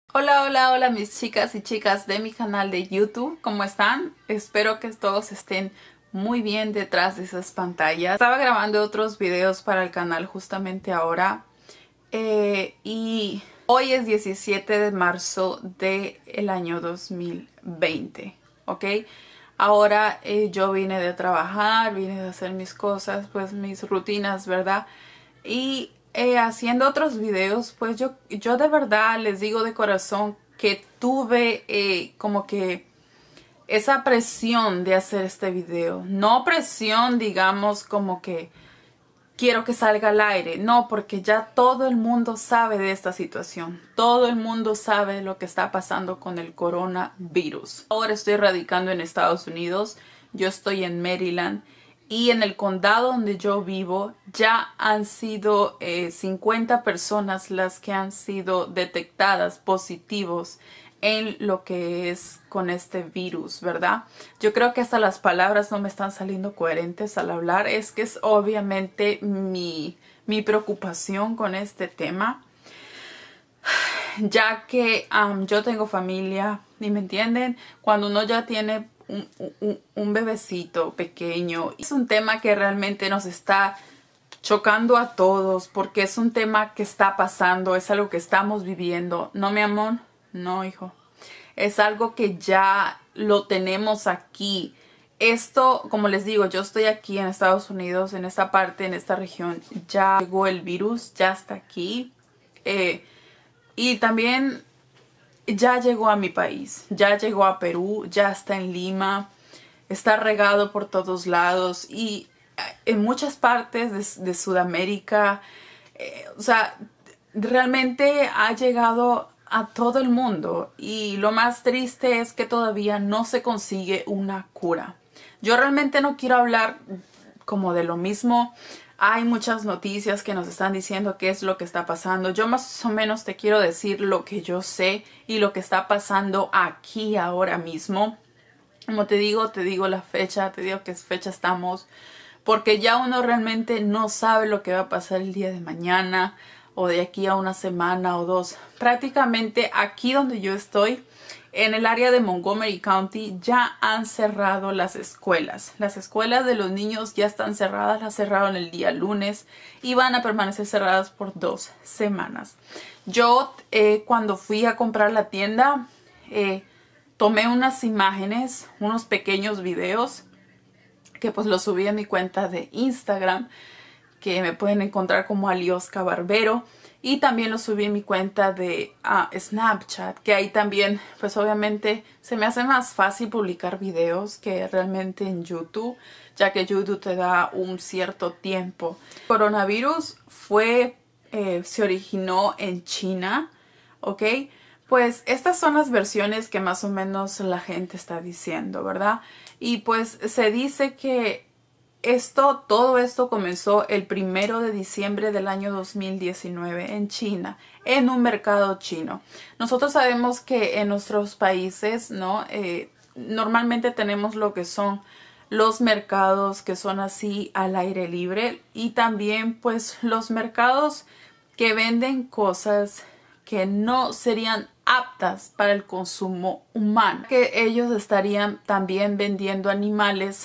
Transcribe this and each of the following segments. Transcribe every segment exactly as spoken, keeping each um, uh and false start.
Hola, hola, hola mis chicas y chicas de mi canal de YouTube, ¿cómo están? Espero que todos estén muy bien detrás de esas pantallas. Estaba grabando otros videos para el canal justamente ahora eh, y hoy es diecisiete de marzo del año dos mil veinte, ¿ok? Ahora eh, yo vine de trabajar, vine de hacer mis cosas, pues mis rutinas, ¿verdad? Y eh, haciendo otros videos, pues yo, yo de verdad les digo de corazón que tuve eh, como que esa presión de hacer este video. No presión, digamos, como que quiero que salga al aire. No, porque ya todo el mundo sabe de esta situación. Todo el mundo sabe lo que está pasando con el coronavirus. Ahora estoy radicando en Estados Unidos. Yo estoy en Maryland. Y en el condado donde yo vivo ya han sido eh, cincuenta personas las que han sido detectadas positivos en lo que es con este virus, ¿verdad? Yo creo que hasta las palabras no me están saliendo coherentes al hablar. Es que es obviamente mi, mi preocupación con este tema, ya que um, yo tengo familia, ¿y me entienden? Cuando uno ya tiene un, un, un bebecito pequeño, es un tema que realmente nos está chocando a todos, porque es un tema que está pasando, es algo que estamos viviendo. ¿No, mi amor? No, hijo. Es algo que ya lo tenemos aquí. Esto, como les digo, yo estoy aquí en Estados Unidos, en esta parte, en esta región. Ya llegó el virus, ya está aquí. Eh, y también ya llegó a mi país, ya llegó a Perú, ya está en Lima, está regado por todos lados y en muchas partes de, de Sudamérica. Eh, o sea, realmente ha llegado a todo el mundo y lo más triste es que todavía no se consigue una cura. Yo realmente no quiero hablar como de lo mismo. Hay muchas noticias que nos están diciendo qué es lo que está pasando. Yo más o menos te quiero decir lo que yo sé y lo que está pasando aquí ahora mismo. Como te digo, te digo la fecha, te digo qué fecha estamos, porque ya uno realmente no sabe lo que va a pasar el día de mañana o de aquí a una semana o dos. Prácticamente aquí donde yo estoy, en el área de Montgomery County, ya han cerrado las escuelas. Las escuelas de los niños ya están cerradas, las cerraron el día lunes y van a permanecer cerradas por dos semanas. Yo eh, cuando fui a comprar la tienda, eh, tomé unas imágenes, unos pequeños videos que pues los subí a mi cuenta de Instagram, que me pueden encontrar como Aliosca Barbero, y también los subí en mi cuenta de uh, Snapchat, que ahí también pues obviamente se me hace más fácil publicar videos que realmente en YouTube, ya que YouTube te da un cierto tiempo. El coronavirus fue, eh, se originó en China, ¿ok? Pues estas son las versiones que más o menos la gente está diciendo, ¿verdad? Y pues se dice que esto, todo esto comenzó el primero de diciembre del año dos mil diecinueve en China, en un mercado chino. Nosotros sabemos que en nuestros países, ¿no? Eh, normalmente tenemos lo que son los mercados que son así al aire libre y también pues los mercados que venden cosas que no serían aptas para el consumo humano, que ellos estarían también vendiendo animales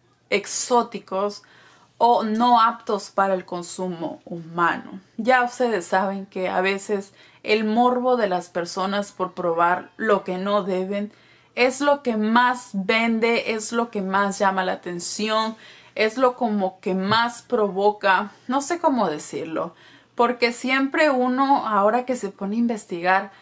exóticos o no aptos para el consumo humano. Ya ustedes saben que a veces el morbo de las personas por probar lo que no deben es lo que más vende, es lo que más llama la atención, es lo como que más provoca, no sé cómo decirlo, porque siempre uno, ahora que se pone a investigar,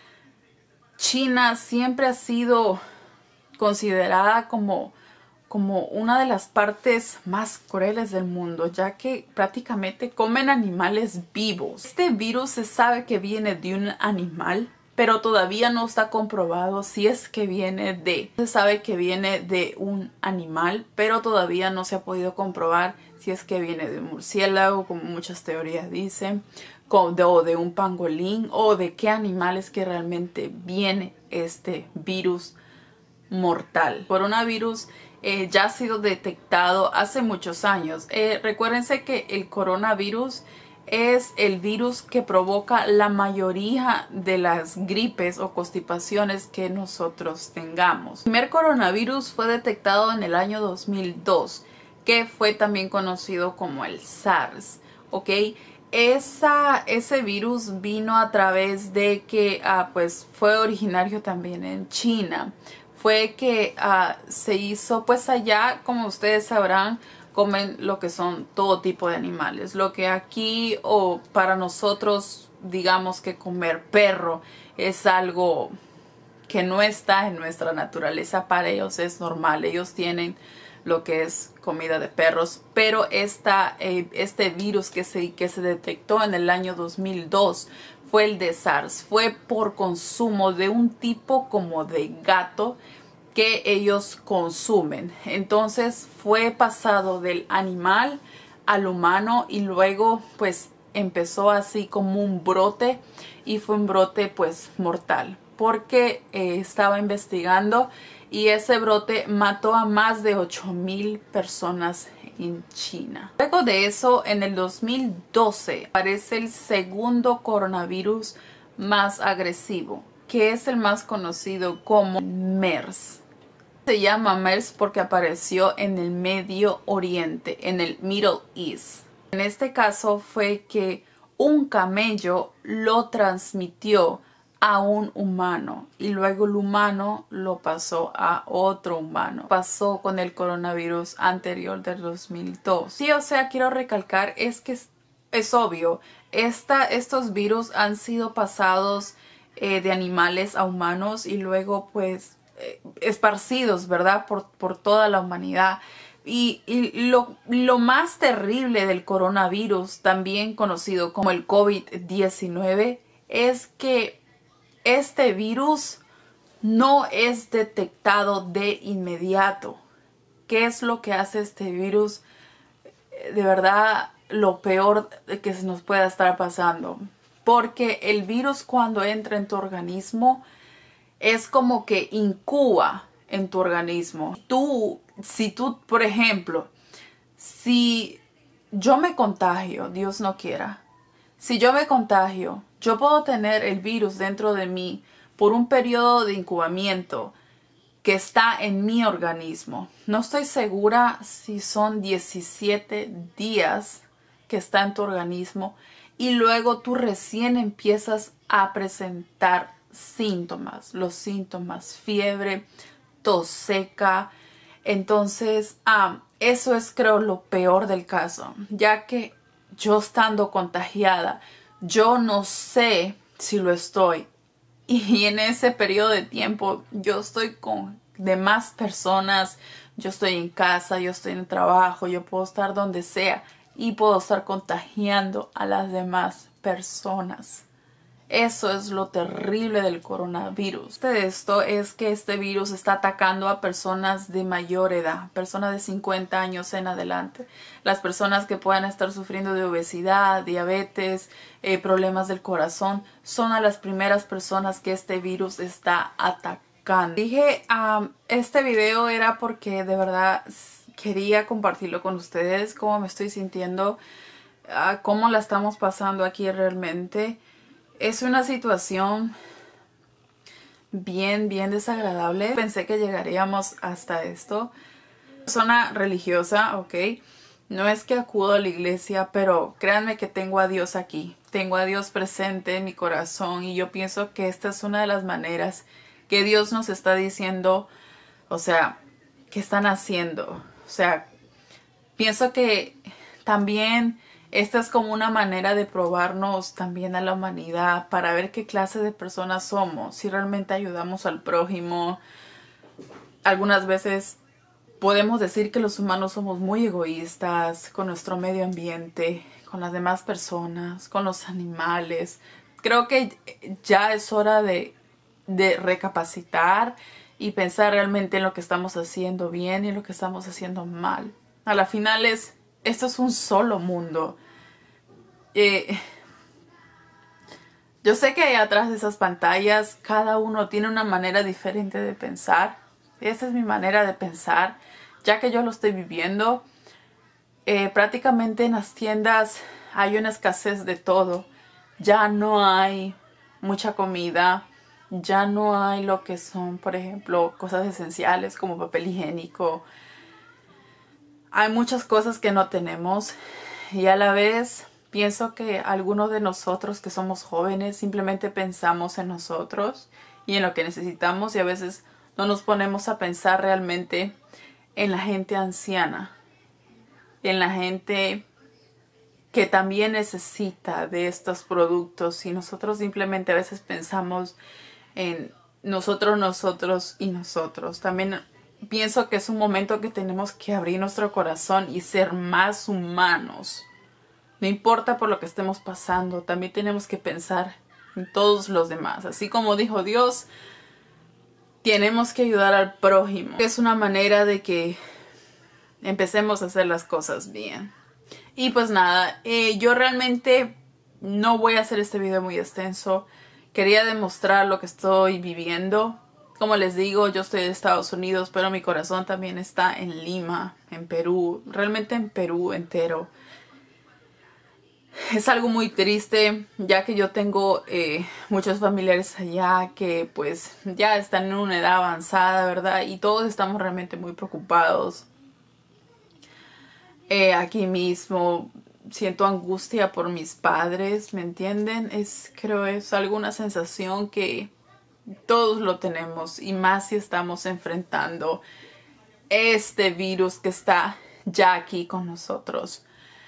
China siempre ha sido considerada como, como una de las partes más crueles del mundo, ya que prácticamente comen animales vivos. Este virus se sabe que viene de un animal, pero todavía no está comprobado si es que viene de. Se sabe que viene de un animal, pero todavía no se ha podido comprobar si es que viene de un murciélago, como muchas teorías dicen, o de un pangolín, o de qué animales que realmente viene este virus mortal. El coronavirus eh, ya ha sido detectado hace muchos años. Eh, recuérdense que el coronavirus es el virus que provoca la mayoría de las gripes o constipaciones que nosotros tengamos. El primer coronavirus fue detectado en el año dos mil dos, que fue también conocido como el SARS, ¿ok? Esa, ese virus vino a través de que ah, pues fue originario también en China. Fue que ah, se hizo, pues allá, como ustedes sabrán, comen lo que son todo tipo de animales. Lo que aquí o para nosotros digamos que comer perro es algo que no está en nuestra naturaleza. Para ellos es normal. Ellos tienen lo que es comida de perros. Pero esta, eh, este virus que se, que se detectó en el año dos mil dos fue el de SARS. Fue por consumo de un tipo como de gato que ellos consumen. Entonces fue pasado del animal al humano y luego pues empezó así como un brote y fue un brote pues mortal porque eh, estaba investigando y ese brote mató a más de ocho mil personas en China. Luego de eso, en el dos mil doce aparece el segundo coronavirus más agresivo, que es el más conocido como MERS. Se llama MERS porque apareció en el Medio Oriente, en el Middle East. En este caso fue que un camello lo transmitió a un humano y luego el humano lo pasó a otro humano. Pasó con el coronavirus anterior del dos mil dos. Sí, o sea, quiero recalcar, es que es, es obvio, esta, estos virus han sido pasados eh, de animales a humanos y luego pues eh, esparcidos, ¿verdad? Por, por toda la humanidad. Y, y lo, lo más terrible del coronavirus, también conocido como el COVID diecinueve, es que este virus no es detectado de inmediato. ¿Qué es lo que hace este virus? De verdad, lo peor que se nos pueda estar pasando. Porque el virus cuando entra en tu organismo es como que incuba en tu organismo. Tú, si tú, por ejemplo, si yo me contagio, Dios no quiera, si yo me contagio, yo puedo tener el virus dentro de mí por un periodo de incubamiento que está en mi organismo. No estoy segura si son diecisiete días que está en tu organismo y luego tú recién empiezas a presentar síntomas. Los síntomas, fiebre, tos seca. Entonces, ah, eso es creo lo peor del caso, ya que yo estando contagiada, yo no sé si lo estoy. Y en ese periodo de tiempo yo estoy con demás personas, yo estoy en casa, yo estoy en el trabajo, yo puedo estar donde sea y puedo estar contagiando a las demás personas. Eso es lo terrible del coronavirus. De esto es que este virus está atacando a personas de mayor edad, personas de cincuenta años en adelante. Las personas que puedan estar sufriendo de obesidad, diabetes, eh, problemas del corazón, son a las primeras personas que este virus está atacando. Dije, um, este video era porque de verdad quería compartirlo con ustedes, cómo me estoy sintiendo, uh, cómo la estamos pasando aquí realmente. Es una situación bien, bien desagradable. Pensé que llegaríamos hasta esto. Persona religiosa, ok. No es que acudo a la iglesia, pero créanme que tengo a Dios aquí. Tengo a Dios presente en mi corazón y yo pienso que esta es una de las maneras que Dios nos está diciendo, o sea, ¿qué están haciendo? O sea, pienso que también esta es como una manera de probarnos también a la humanidad para ver qué clase de personas somos, si realmente ayudamos al prójimo. Algunas veces podemos decir que los humanos somos muy egoístas con nuestro medio ambiente, con las demás personas, con los animales. Creo que ya es hora de, de recapacitar y pensar realmente en lo que estamos haciendo bien y en lo que estamos haciendo mal. A la final es... Esto es un solo mundo. Eh, yo sé que ahí atrás de esas pantallas cada uno tiene una manera diferente de pensar. Esa es mi manera de pensar, ya que yo lo estoy viviendo. Eh, prácticamente en las tiendas hay una escasez de todo. Ya no hay mucha comida, ya no hay lo que son, por ejemplo, cosas esenciales como papel higiénico. Hay muchas cosas que no tenemos y a la vez pienso que algunos de nosotros que somos jóvenes simplemente pensamos en nosotros y en lo que necesitamos y a veces no nos ponemos a pensar realmente en la gente anciana, en la gente que también necesita de estos productos y nosotros simplemente a veces pensamos en nosotros, nosotros y nosotros. También pienso que es un momento que tenemos que abrir nuestro corazón y ser más humanos. No importa por lo que estemos pasando, también tenemos que pensar en todos los demás. Así como dijo Dios, tenemos que ayudar al prójimo. Es una manera de que empecemos a hacer las cosas bien. Y pues nada, eh, yo realmente no voy a hacer este video muy extenso. Quería demostrar lo que estoy viviendo. Como les digo, yo estoy de Estados Unidos, pero mi corazón también está en Lima, en Perú. Realmente en Perú entero. Es algo muy triste, ya que yo tengo eh, muchos familiares allá que pues ya están en una edad avanzada, ¿verdad? Y todos estamos realmente muy preocupados. Eh, aquí mismo siento angustia por mis padres, ¿me entienden? Es, creo es alguna sensación que todos lo tenemos y más si estamos enfrentando este virus que está ya aquí con nosotros.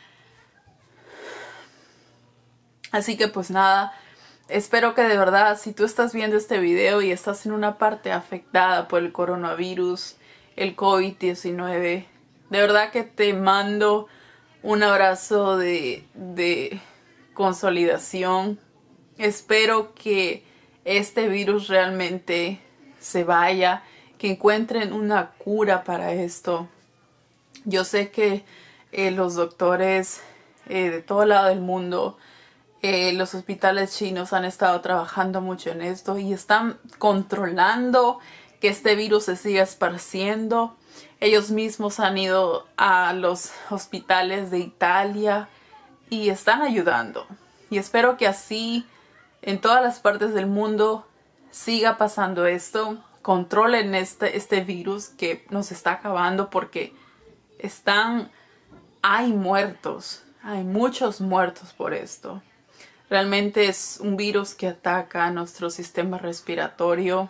Así que pues nada, espero que de verdad si tú estás viendo este video y estás en una parte afectada por el coronavirus, el COVID diecinueve, de verdad que te mando un abrazo de, de consolidación. Espero que este virus realmente se vaya, que encuentren una cura para esto. Yo sé que eh, los doctores eh, de todo lado del mundo, eh, los hospitales chinos han estado trabajando mucho en esto y están controlando que este virus se siga esparciendo. Ellos mismos han ido a los hospitales de Italia y están ayudando. Y espero que así en todas las partes del mundo siga pasando esto. Controlen este, este virus que nos está acabando porque están, hay muertos. Hay muchos muertos por esto. Realmente es un virus que ataca a nuestro sistema respiratorio.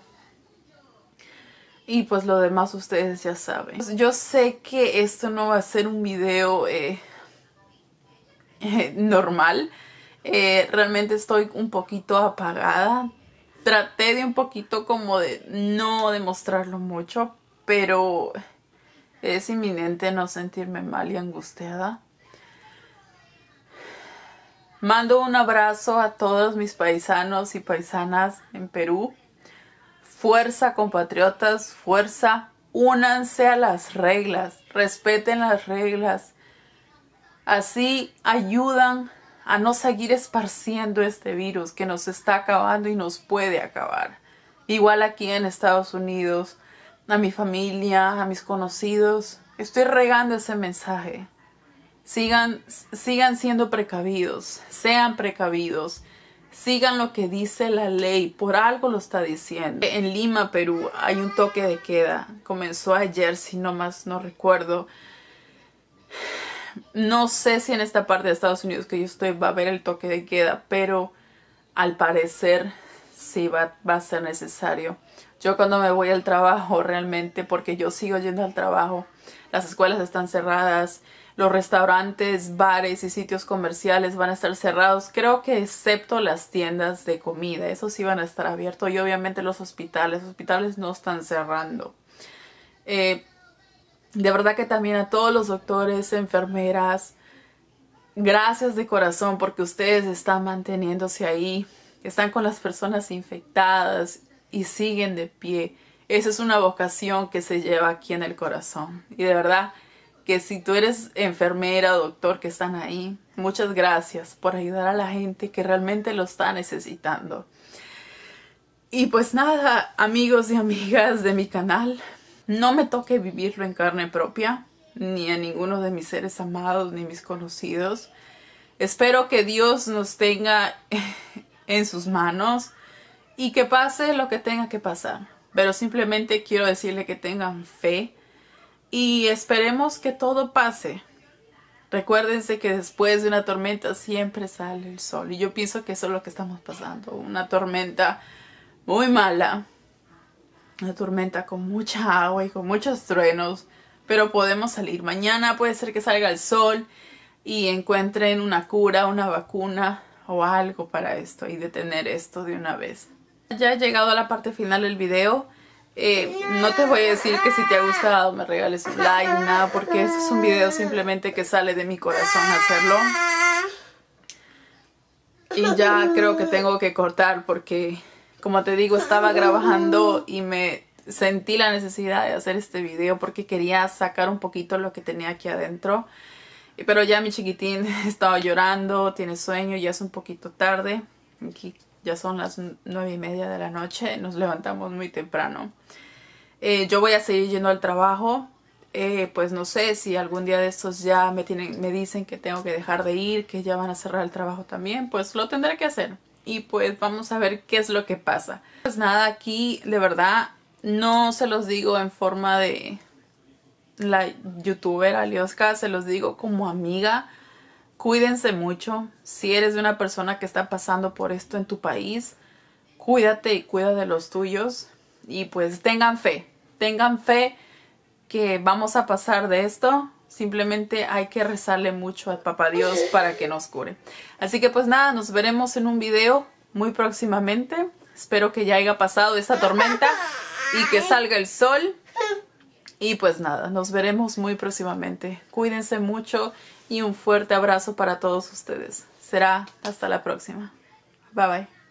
Y pues lo demás ustedes ya saben. Yo sé que esto no va a ser un video eh, eh, normal. Eh, realmente estoy un poquito apagada. Traté de un poquito como de no demostrarlo mucho. Pero es inminente no sentirme mal y angustiada. Mando un abrazo a todos mis paisanos y paisanas en Perú. Fuerza, compatriotas, fuerza, únanse a las reglas, respeten las reglas. Así ayudan a no seguir esparciendo este virus que nos está acabando y nos puede acabar. Igual aquí en Estados Unidos, a mi familia, a mis conocidos, estoy regando ese mensaje. Sigan, sigan siendo precavidos, sean precavidos. Sigan lo que dice la ley, por algo lo está diciendo. En Lima, Perú, hay un toque de queda. Comenzó ayer, si no más no recuerdo. No sé si en esta parte de Estados Unidos que yo estoy va a haber el toque de queda, pero al parecer sí va, va a ser necesario. Yo cuando me voy al trabajo realmente, porque yo sigo yendo al trabajo, las escuelas están cerradas, los restaurantes, bares y sitios comerciales van a estar cerrados. Creo que excepto las tiendas de comida. Esos sí van a estar abiertos. Y obviamente los hospitales. Los hospitales no están cerrando. Eh, de verdad que también a todos los doctores, enfermeras, gracias de corazón porque ustedes están manteniéndose ahí. Están con las personas infectadas y siguen de pie. Esa es una vocación que se lleva aquí en el corazón. Y de verdad que si tú eres enfermera o doctor que están ahí, muchas gracias por ayudar a la gente que realmente lo está necesitando. Y pues nada, amigos y amigas de mi canal, no me toque vivirlo en carne propia, ni a ninguno de mis seres amados, ni mis conocidos. Espero que Dios nos tenga en sus manos y que pase lo que tenga que pasar. Pero simplemente quiero decirle que tengan fe y esperemos que todo pase. Recuérdense que después de una tormenta siempre sale el sol. Y yo pienso que eso es lo que estamos pasando. Una tormenta muy mala. Una tormenta con mucha agua y con muchos truenos. Pero podemos salir. Mañana puede ser que salga el sol y encuentren una cura, una vacuna o algo para esto. Y detener esto de una vez. Ya he llegado a la parte final del video. Eh, no te voy a decir que si te ha gustado me regales un like, nada, porque este es un video simplemente que sale de mi corazón hacerlo. Y ya creo que tengo que cortar porque, como te digo, estaba grabando y me sentí la necesidad de hacer este video porque quería sacar un poquito lo que tenía aquí adentro. Pero ya mi chiquitín estaba llorando, tiene sueño, ya es un poquito tarde. Aquí ya son las nueve y media de la noche, nos levantamos muy temprano. Eh, yo voy a seguir yendo al trabajo. Eh, pues no sé si algún día de estos ya me, tienen, me dicen que tengo que dejar de ir, que ya van a cerrar el trabajo también. Pues lo tendré que hacer. Y pues vamos a ver qué es lo que pasa. Pues nada, aquí de verdad no se los digo en forma de la youtuber Alioska, se los digo como amiga. Cuídense mucho. Si eres una persona que está pasando por esto en tu país, cuídate y cuida de los tuyos. Y pues tengan fe. Tengan fe que vamos a pasar de esto. Simplemente hay que rezarle mucho a Papá Dios para que nos cure. Así que pues nada, nos veremos en un video muy próximamente. Espero que ya haya pasado esta tormenta y que salga el sol. Y pues nada, nos veremos muy próximamente. Cuídense mucho y un fuerte abrazo para todos ustedes. Será hasta la próxima. Bye bye.